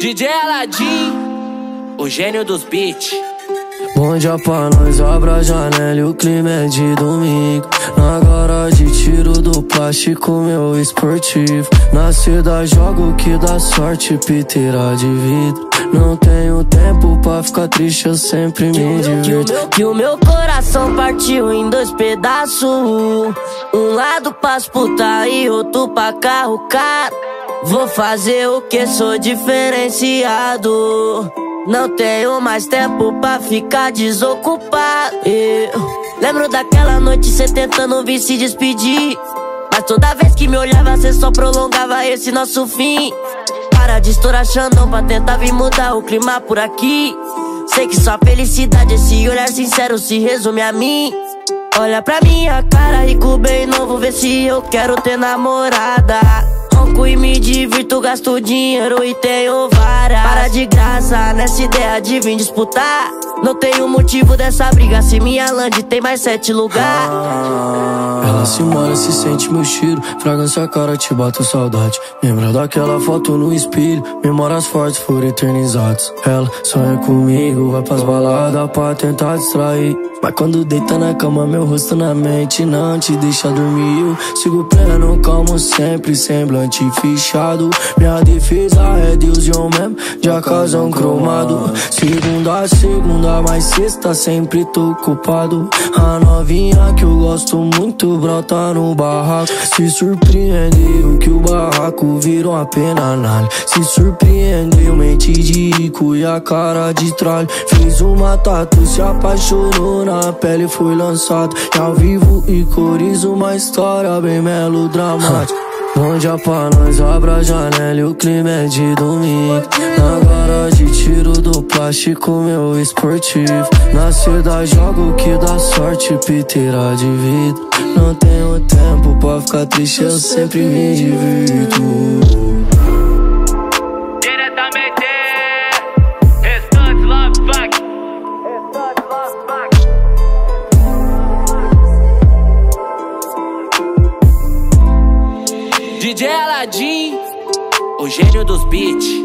DJ Aladim, o gênio dos beats. Bom dia pra nós, abre a janela e o clima é de domingo. Na garagem tiro do plástico meu esportivo. Na cidade jogo o que dá sorte, piteira de vidro. Não tenho tempo pra ficar triste, eu sempre me divirto. Que o meu coração partiu em dois pedaços. Um lado pras puta e outro pra carro caro. Vou fazer o que sou diferenciado. Não tenho mais tempo pra ficar desocupado. Lembro daquela noite cê tentando vir se despedir, mas toda vez que me olhava cê só prolongava esse nosso fim. Para de estourar Xandão pra tentar vir mudar o clima por aqui. Sei que sua felicidade, esse olhar sincero se resume a mim. Olha pra minha cara, rico bem novo, vê se eu quero ter namorada. Ronco e me divirto, gasto dinheiro e tenho várias. Para de graça nessa ideia de vir disputar. Não tenho motivo dessa briga se minha land tem mais 7 lugares. Ela se molha, se sente meu cheiro. Fragrância cara, te bato saudade. Lembra daquela foto no espelho. Memórias fortes foram eternizadas. Ela sonha comigo, vai pras baladas pra tentar distrair. Mas quando deita na cama, meu rosto na mente não te deixa dormir. Eu sigo pleno, calmo sempre, semblante fechado. Minha defesa é Deus e eu mesmo, de acasão cromado. Segunda a segunda, mas sexta sempre tô ocupado. A novinha que eu gosto muito brota no barraco. Se surpreendeu que o barraco virou apenas análise. Se surpreendeu, mente de rico e a cara de tralho. Fez uma tatu, se apaixonou, na pele foi lançado. E ao vivo e cores, uma história bem melodramática. Bom dia pra nós, abre a janela e o clima é de domingo. Na garagem tiro do plástico meu esportivo. Na cidade jogo o que dá sorte, piteira de vidro. Não tenho tempo pra ficar triste, eu sempre me divirto. Diretamente, Restante Love Fuck. DJ Aladim, o gênio dos beats.